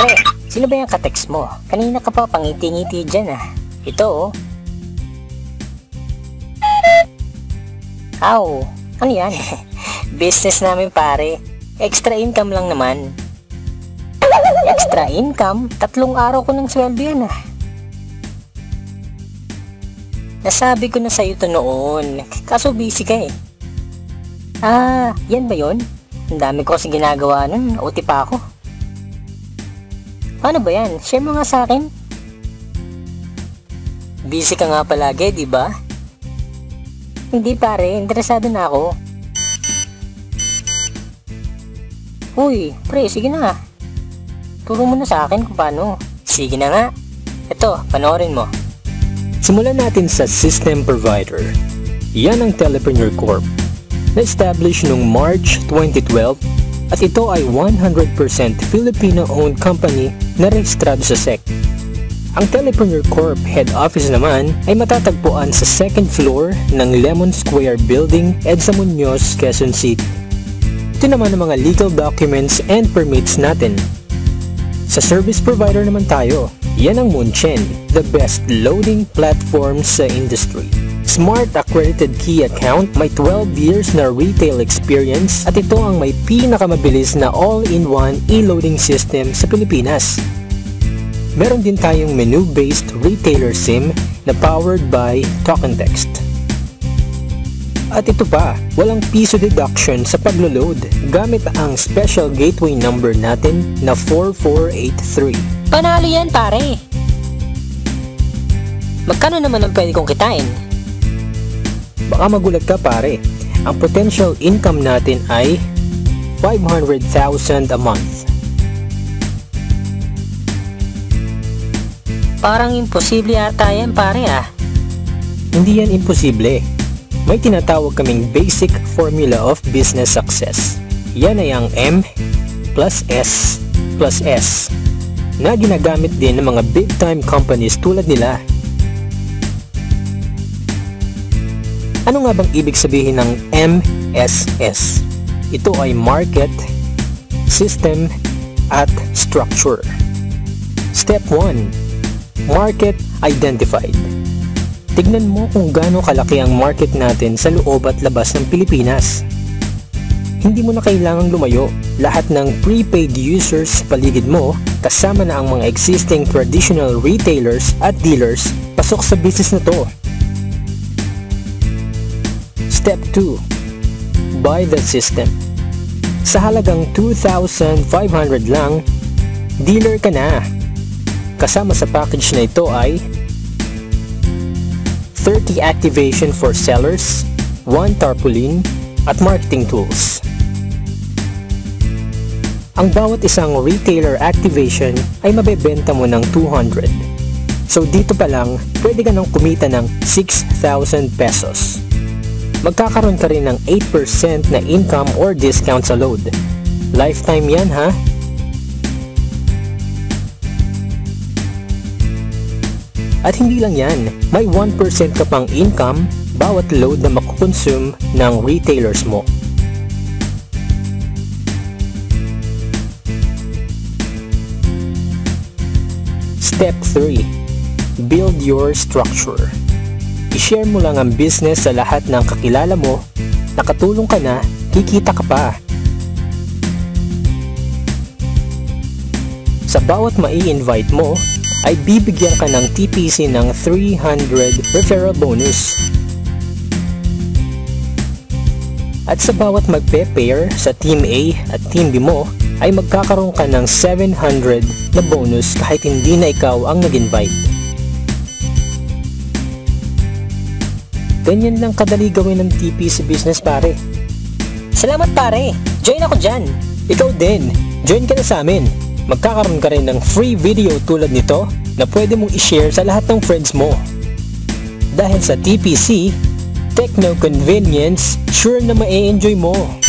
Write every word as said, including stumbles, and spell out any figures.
Pre, sino ba yung ka-text mo? Kanina ka pa pangiti-ngiti dyan ah. Ito oh. Aw, ano yan? Business namin pare. Extra income lang naman. Extra income? Tatlong araw ko ng sweldo yan ah. Nasabi ko na sa'yo to noon, kaso busy ka eh. Ah, yan ba yun? Ang dami ko kasi ginagawa nun, O T pa ako. Paano ba yan? Share mo nga sa akin. Busy ka nga palagi, di ba? Hindi pare, interesado na ako. Uy, pre, sige na. Turo mo na sa akin kung paano. Sige na nga. Ito, panoorin mo. Simulan natin sa system provider. Yan ang Telepreneur Corp. Na-establish noong March twenty twelve at ito ay one hundred percent Filipino-owned company na rehistrado sa S E C. Ang Telepreneur Corp head office naman ay matatagpuan sa second floor ng Lemon Square Building, Edsa Muñoz, Quezon City. Ito naman ang mga legal documents and permits natin. Sa service provider naman tayo. Yan ang Munchen, the best loading platform sa industry. Smart accredited key account, may twelve years na retail experience at ito ang may pinakamabilis na all-in-one e-loading system sa Pilipinas. Meron din tayong menu-based retailer SIM na powered by Talk and Text. At ito pa, walang piso deduction sa paglo-load gamit ang special gateway number natin na four four eight three. Panalo yan pare. Magkano naman ang pwede kong kitain? Baka magulat ka pare. Ang potential income natin ay five hundred thousand a month. Parang imposible ata yan pare ah. Hindi yan imposible. May tinatawag kaming basic formula of business success. Yan ay ang M plus S plus S na ginagamit din ng mga big time companies tulad nila. Ano nga bang ibig sabihin ng M S S? Ito ay market, system, at structure. Step one. Market identified. Tignan mo kung gaano kalaki ang market natin sa loob at labas ng Pilipinas. Hindi mo na kailangang lumayo. Lahat ng prepaid users sa paligid mo, kasama na ang mga existing traditional retailers at dealers, pasok sa business na to. Step two. Buy the system. Sa halagang two thousand five hundred lang, dealer ka na. Kasama sa package na ito ay thirty activation for sellers, one tarpaulin, at marketing tools. Ang bawat isang retailer activation ay mabebenta mo ng two hundred. So dito pa lang, pwede ka nang kumita ng six thousand pesos. Magkakaroon ka rin ng eight percent na income or discount sa load. Lifetime yan ha? At hindi lang yan, may one percent ka pang income bawat load na makukonsume ng retailers mo. Step three. Build your structure. I-share mo lang ang business sa lahat ng kakilala mo, nakatulong ka na, kikita ka pa. Sa bawat mai-invite mo, ay bibigyan ka ng T P C ng three hundred referral bonus. At sa bawat magpe-pair sa Team A at Team B mo, ay magkakaroon ka ng seven hundred na bonus kahit hindi na ikaw ang nag-invite. Ganyan lang kadali gawin ng T P C business pare. Salamat pare, join ako dyan. Ikaw din, join ka na sa amin. Magkakaroon ka rin ng free video tulad nito na pwede mong i-share sa lahat ng friends mo. Dahil sa T P C, techno convenience, sure na ma-enjoy mo.